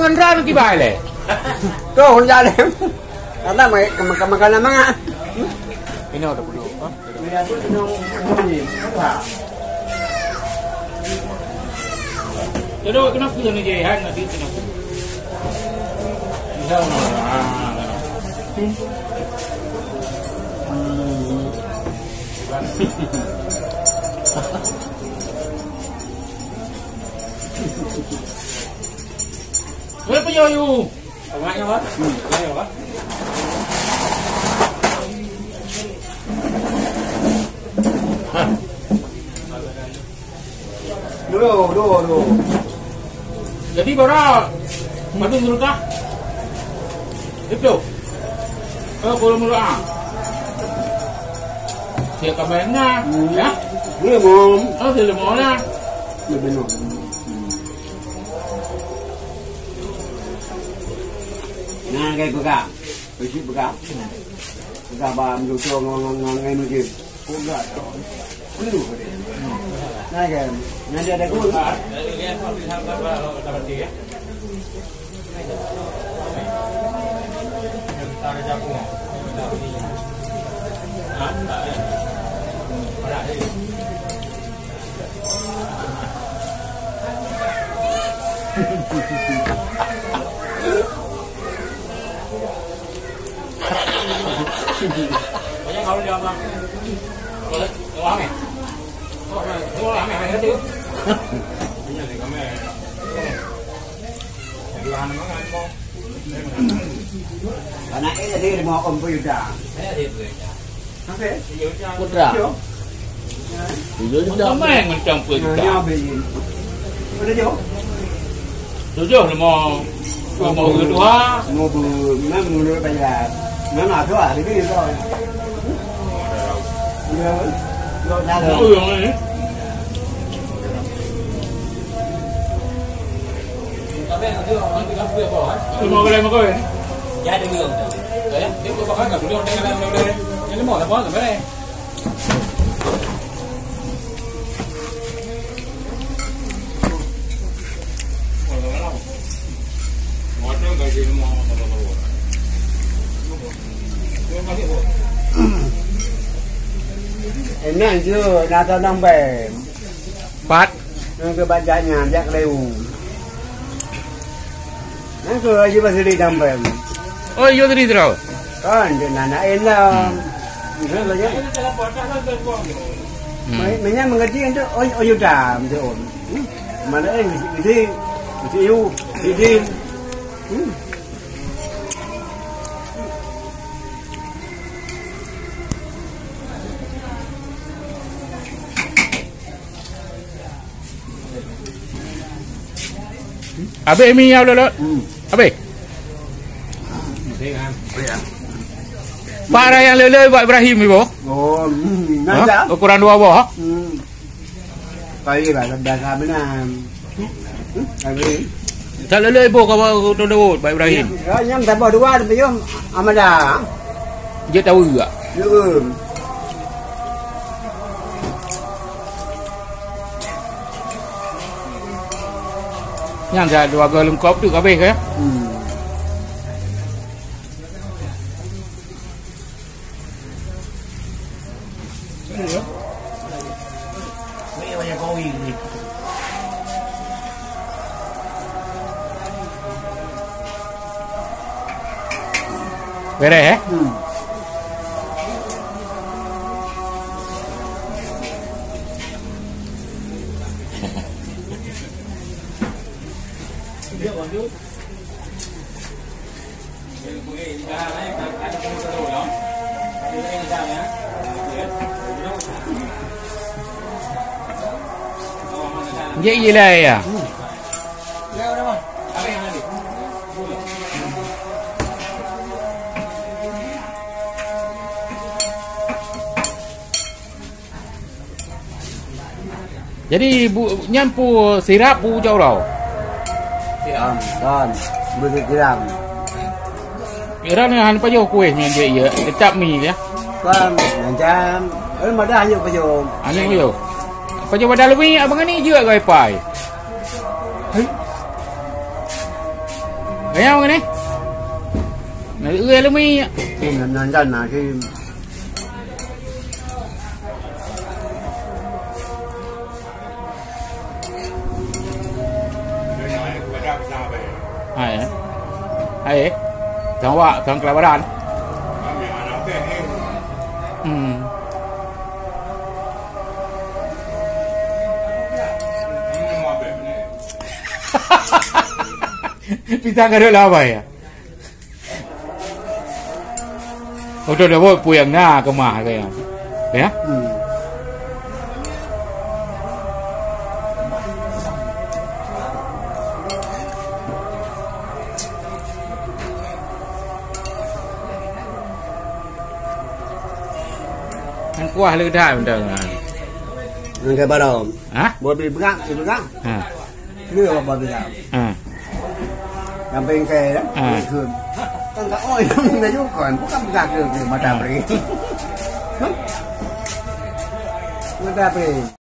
mangan ran ki bae le. Tu orang jalan. Kata makan mana? Ini ada perlu. Ini aku ni. Jadi kenapa jangan je hang nanti kenapa? Berapa jauh you? Banyaknya apa? Banyak apa? Dulu. Jadi bara mati dulu kah? Itu. Kalau mula ah. Siap kabarnya, ya? Belum. Belum lah. Belum. Nah, kayak buka. Besi buka. Buka bam dulu ngai mungkin. Buka. Belum. Nah, kan. Nanti ada gua. Lihat kalau dapat dia. Ada jagung. Banyak kalau dia bang. Uang ya? Uang ya itu. Banyak ni kami. Jualan mana mau? Anak ini jadi mau komputer. Saya ada tu. Okey. Putra. Tujuh main macam putra. Ada jauh. Tujuh mau kedua. Mau memang menurut bayar. Memang tu ah, lebih tu. Ya. Dah dah. Oh yang ni. Tapi nanti orang tinggal punya bawah. Mau boleh mau boleh. Ya ada mương. Đấy, nếu có bác cả chúng tôi đang làm đây. Những cái mỏ là món ở bên này. Em nói chưa, na tao đang về. Phát. Nó cứ bán giá nhà giác lêu. Nó cứ ở dưới đi đang về. Oh, yo tadi terus. Kan, dia nak enak. Ini lagi. Mainnya mengerti itu, oh yuda, betul. Mana ini, ini. Abe mi nhau lolo. Abe. Para yang lele buat Ibrahim ibu. Oh, nanti. Ukuran 2 boh. Kali lah dah kami nak. Kali. Tak lele ibu kau tu buat Ibrahim. Yang tak bawa 2 tu jom amada. Dia tahu juga. Ya. Yang dah 2 gol lengkap tu habis ke? Beres Vậy gì này à? Jadi nyampu sirap bu jauh tau. Kan, berkiram. Kira ni han pajo kue ni dia ya, kecap mi ya. Kan, macam, mana hanya pajo. Ani pajo. Pajo pada lebih abang ni juga gai pai. Theo cái này. Này ưa lắm mi. Thì nhân dân là cái Ai thằng vợ thằng cái bà đàn Kita nggak ada lava ya. Udah bawa puyeng na kemah kayak, ya? Anh qua lư đại mình đừng cái bắt đầu hả? bột bị găng thì bị găng nước bột bị găng làm bên kề đó thường tăng cả oi nó chút còn có cắm gạt được thì mà làm gì người ta về